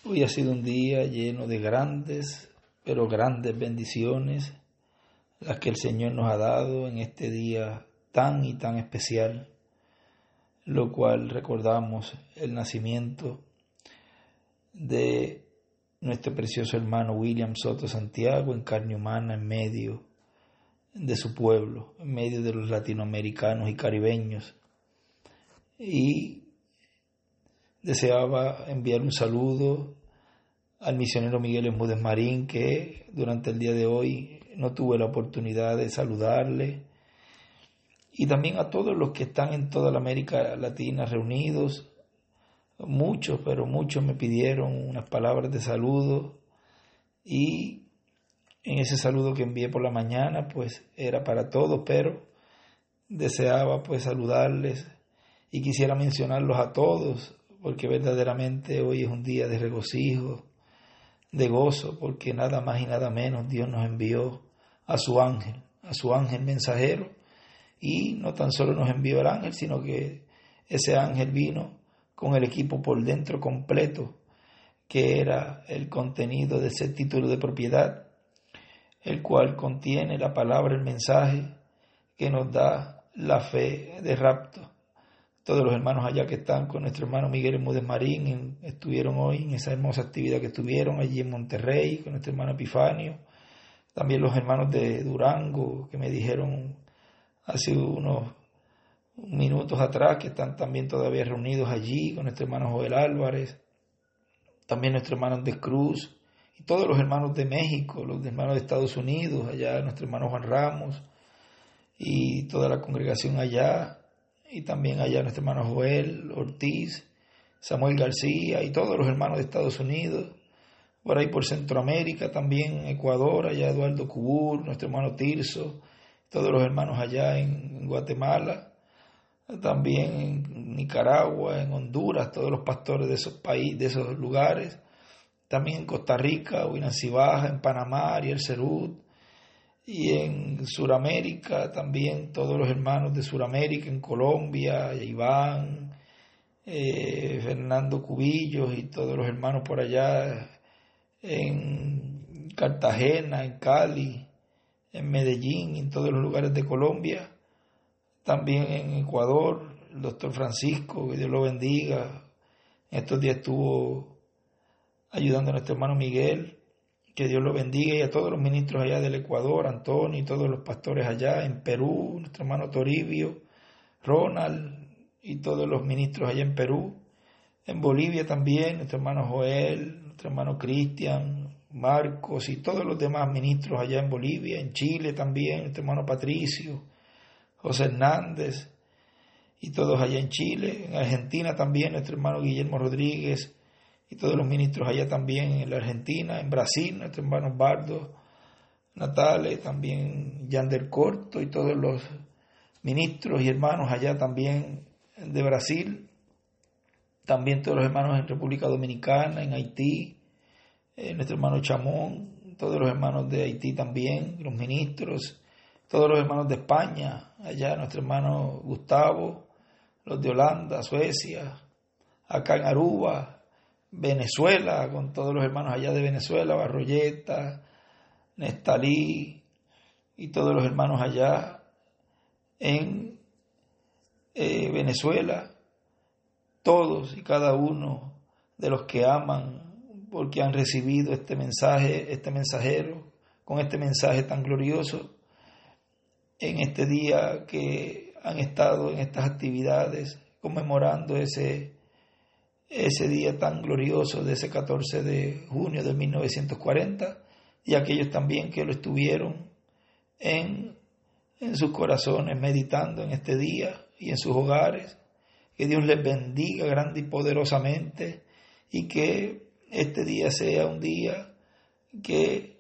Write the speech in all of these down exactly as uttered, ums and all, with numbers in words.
Hoy ha sido un día lleno de grandes, pero grandes bendiciones, las que el Señor nos ha dado en este día tan y tan especial, lo cual recordamos el nacimiento de nuestro precioso hermano William Soto Santiago en carne humana en medio de su pueblo, en medio de los latinoamericanos y caribeños. Y deseaba enviar un saludo al misionero Miguel Bermúdez Marín, que durante el día de hoy no tuve la oportunidad de saludarle, y también a todos los que están en toda la América Latina reunidos. Muchos, pero muchos me pidieron unas palabras de saludo, y en ese saludo que envié por la mañana pues era para todos, pero deseaba pues saludarles y quisiera mencionarlos a todos, porque verdaderamente hoy es un día de regocijo, de gozo, porque nada más y nada menos Dios nos envió a su ángel, a su ángel mensajero, y no tan solo nos envió el ángel, sino que ese ángel vino con el equipo por dentro completo, que era el contenido de ese título de propiedad, el cual contiene la palabra, el mensaje que nos da la fe de rapto. Todos los hermanos allá que están con nuestro hermano Miguel Bermúdez Marín en, estuvieron hoy en esa hermosa actividad que estuvieron allí en Monterrey con nuestro hermano Epifanio. También los hermanos de Durango que me dijeron hace unos minutos atrás que están también todavía reunidos allí con nuestro hermano Joel Álvarez. También nuestros hermanos de Cruz y todos los hermanos de México, los hermanos de Estados Unidos, allá nuestro hermano Juan Ramos y toda la congregación allá. Y también allá nuestro hermano Joel Ortiz, Samuel García y todos los hermanos de Estados Unidos, por ahí por Centroamérica, también Ecuador, allá Eduardo Cubur, nuestro hermano Tirso, todos los hermanos allá en Guatemala, también en Nicaragua, en Honduras, todos los pastores de esos países, de esos lugares, también en Costa Rica, Huinancy Baja, en Panamá, Ariel Cerut, y en Suramérica también todos los hermanos de Suramérica, en Colombia, Iván, eh, Fernando Cubillos y todos los hermanos por allá en Cartagena, en Cali, en Medellín, en todos los lugares de Colombia, también en Ecuador, el doctor Francisco, que Dios lo bendiga. En estos días estuvo ayudando a nuestro hermano Miguel, que Dios lo bendiga, y a todos los ministros allá del Ecuador, Antonio y todos los pastores allá en Perú, nuestro hermano Toribio, Ronald y todos los ministros allá en Perú, en Bolivia también, nuestro hermano Joel, nuestro hermano Cristian, Marcos y todos los demás ministros allá en Bolivia, en Chile también, nuestro hermano Patricio, José Hernández y todos allá en Chile, en Argentina también, nuestro hermano Guillermo Rodríguez, y todos los ministros allá también en la Argentina, en Brasil, nuestro hermano Bardo Natale, también Yander Corto y todos los ministros y hermanos allá también de Brasil, también todos los hermanos en República Dominicana, en Haití, eh, nuestro hermano Chamón, todos los hermanos de Haití también, los ministros, todos los hermanos de España, allá nuestro hermano Gustavo, los de Holanda, Suecia, acá en Aruba, Venezuela, con todos los hermanos allá de Venezuela, Barroyeta, Nestalí y todos los hermanos allá en eh, Venezuela, todos y cada uno de los que aman porque han recibido este mensaje, este mensajero, con este mensaje tan glorioso, en este día que han estado en estas actividades conmemorando ese ese día tan glorioso de ese catorce de junio de mil novecientos cuarenta, y aquellos también que lo estuvieron en, en sus corazones meditando en este día y en sus hogares. Que Dios les bendiga grande y poderosamente, y que este día sea un día que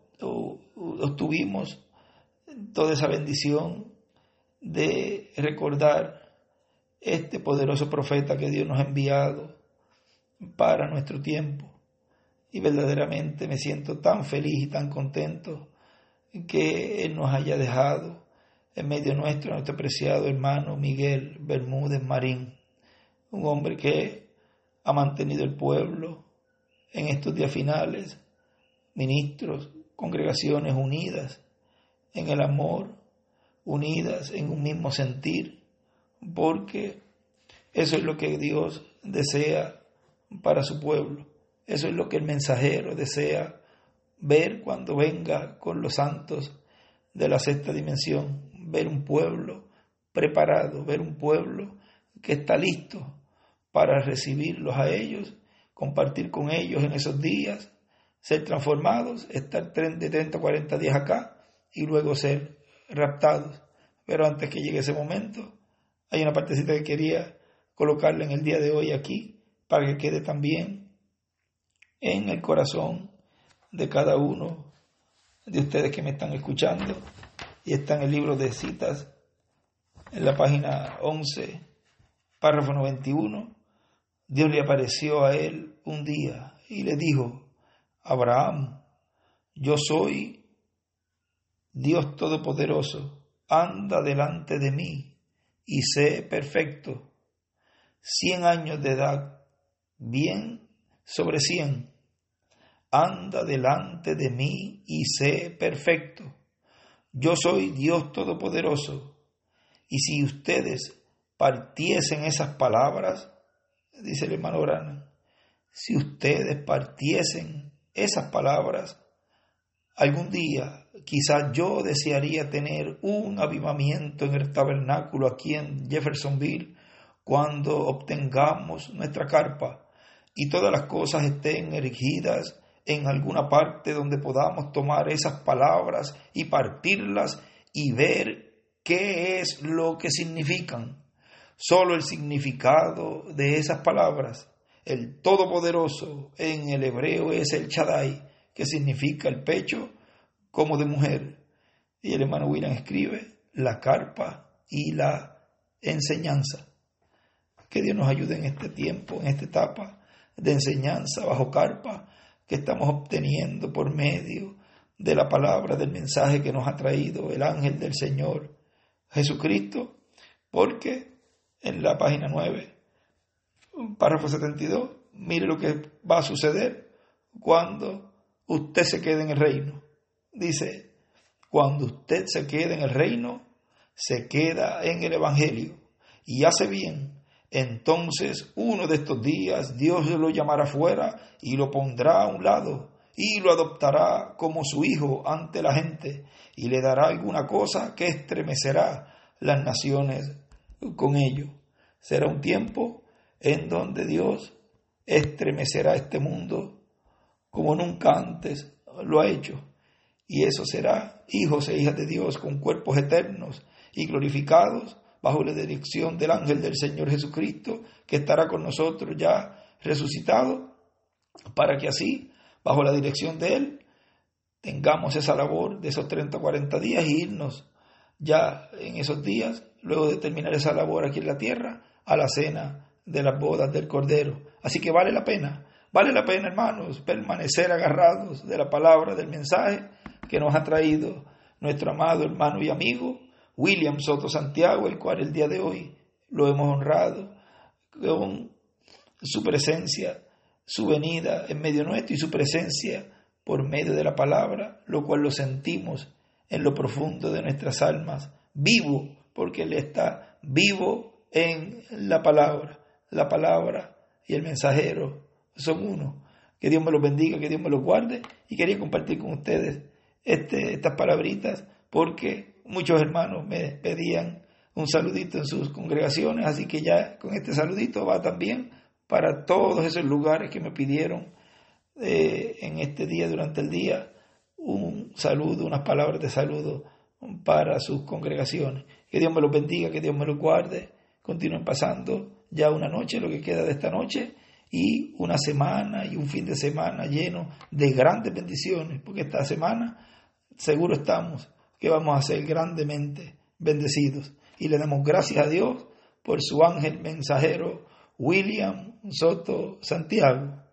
obtuvimos toda esa bendición de recordar este poderoso profeta que Dios nos ha enviado para nuestro tiempo. Y verdaderamente me siento tan feliz y tan contento que Él nos haya dejado en medio nuestro, nuestro preciado hermano Miguel Bermúdez Marín, un hombre que ha mantenido el pueblo en estos días finales, ministros, congregaciones unidas en el amor, unidas en un mismo sentir, porque eso es lo que Dios desea para su pueblo. Eso es lo que el mensajero desea ver cuando venga con los santos de la sexta dimensión, ver un pueblo preparado, ver un pueblo que está listo para recibirlos a ellos, compartir con ellos en esos días, ser transformados, estar de treinta a cuarenta días acá y luego ser raptados. Pero antes que llegue ese momento, hay una partecita que quería colocarle en el día de hoy aquí, para que quede también en el corazón de cada uno de ustedes que me están escuchando, y está en el libro de citas, en la página once, párrafo noventa y uno. Dios le apareció a él un día y le dijo: Abraham, yo soy Dios Todopoderoso, anda delante de mí y sé perfecto. Cien años de edad, bien sobre cien, anda delante de mí y sé perfecto. Yo soy Dios Todopoderoso. Y si ustedes partiesen esas palabras, dice el hermano Branham, si ustedes partiesen esas palabras, algún día quizás yo desearía tener un avivamiento en el tabernáculo aquí en Jeffersonville cuando obtengamos nuestra carpa y todas las cosas estén erigidas en alguna parte donde podamos tomar esas palabras y partirlas y ver qué es lo que significan. Solo el significado de esas palabras, el Todopoderoso en el hebreo es el Shaddai, que significa el pecho como de mujer. Y el hermano William escribe la carpa y la enseñanza. Que Dios nos ayude en este tiempo, en esta etapa de enseñanza bajo carpa que estamos obteniendo por medio de la palabra, del mensaje que nos ha traído el ángel del Señor Jesucristo, porque en la página nueve, párrafo setenta y dos, mire lo que va a suceder cuando usted se quede en el reino. Dice, cuando usted se quede en el reino, se queda en el Evangelio y hace bien. Entonces uno de estos días Dios lo llamará fuera y lo pondrá a un lado y lo adoptará como su hijo ante la gente y le dará alguna cosa que estremecerá las naciones con ello. Será un tiempo en donde Dios estremecerá este mundo como nunca antes lo ha hecho, y eso será hijos e hijas de Dios con cuerpos eternos y glorificados bajo la dirección del ángel del Señor Jesucristo, que estará con nosotros ya resucitado, para que así, bajo la dirección de Él, tengamos esa labor de esos treinta o cuarenta días y irnos ya en esos días, luego de terminar esa labor aquí en la tierra, a la cena de las bodas del Cordero. Así que vale la pena, vale la pena, hermanos, permanecer agarrados de la palabra, del mensaje que nos ha traído nuestro amado hermano y amigo William Soto Santiago, el cual el día de hoy lo hemos honrado con su presencia, su venida en medio nuestro y su presencia por medio de la palabra, lo cual lo sentimos en lo profundo de nuestras almas, vivo, porque Él está vivo en la palabra. La palabra y el mensajero son uno. Que Dios me los bendiga, que Dios me los guarde, y quería compartir con ustedes este, estas palabritas, porque muchos hermanos me pedían un saludito en sus congregaciones, así que ya con este saludito va también para todos esos lugares que me pidieron eh, en este día, durante el día, un saludo, unas palabras de saludo para sus congregaciones. Que Dios me los bendiga, que Dios me los guarde. Continúen pasando ya una noche, lo que queda de esta noche, y una semana y un fin de semana lleno de grandes bendiciones, porque esta semana seguro estamos que vamos a ser grandemente bendecidos. Y le damos gracias a Dios por su ángel mensajero William Soto Santiago.